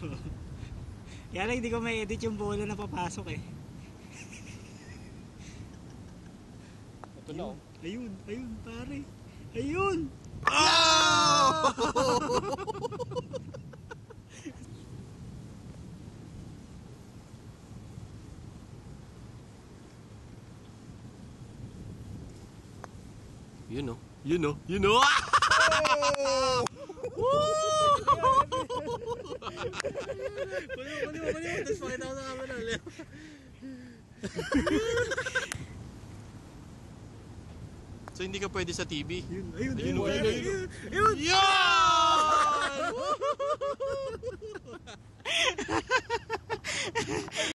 Kaya lang hindi ko may edit yung bola na papasok eh. Ito na oh. Ayun, ayun pare. Ayun! Oh! Yun oh. Yun oh. Yun oh. Kunin mo. Tapos pakita ko sa camera ulit. So hindi ka pwede sa TV? Ayun, ayun, Ayun, ayun, ayun, ayun, ayun. Yan!